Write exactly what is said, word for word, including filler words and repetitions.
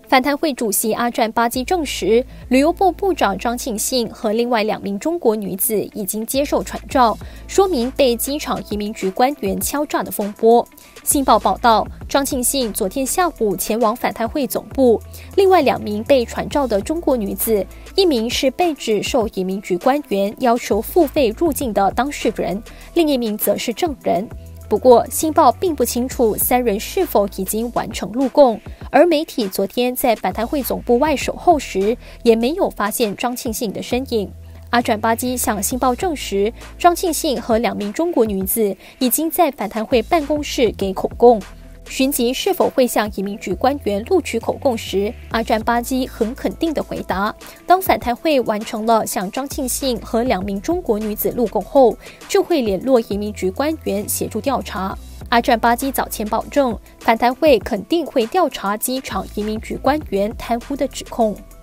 反贪会主席阿占巴基证实，旅游部部长张庆信和另外两名中国女子已经接受传召，说明被机场移民局官员敲诈的风波。信报报道，张庆信昨天下午前往反贪会总部，另外两名被传召的中国女子，一名是被指受移民局官员要求付费入境的当事人，另一名则是证人。不过，新报并不清楚三人是否已经完成录供，而媒体昨天在反贪会总部外守候时，也没有发现张庆信的身影。阿占巴基向新报证实，张庆信和两名中国女子已经在反贪会办公室给口供。询及是否会向移民局官员录取口供时，阿占巴基很肯定地回答，当反贪会完成了向张庆信和两名中国女子录供后，就会联络移民局官员协助调查。阿占巴基早前保证，反贪会肯定会调查机场移民局官员贪污的指控。